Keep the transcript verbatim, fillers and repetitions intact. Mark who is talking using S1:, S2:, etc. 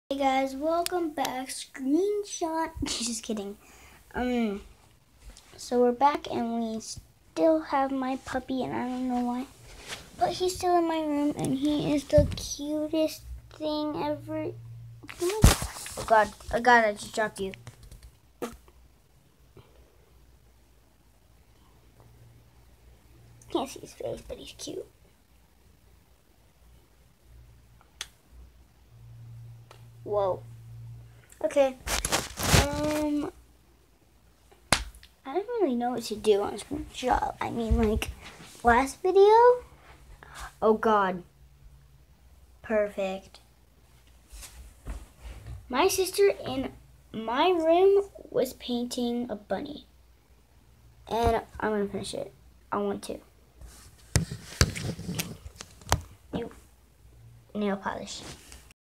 S1: Hey guys, welcome back. Screenshot. Just kidding. Um, so we're back and we still have my puppy, and I don't know why, but he's still in my room, and he is the cutest thing ever. Oh God! Oh God! I just dropped you. Can't see his face, but he's cute. Whoa. Okay. Um. I don't really know what to do on screenshot. I mean, like, last video? Oh, God. Perfect. My sister in my room was painting a bunny. And I'm going to finish it. I want to. You. Nail polish.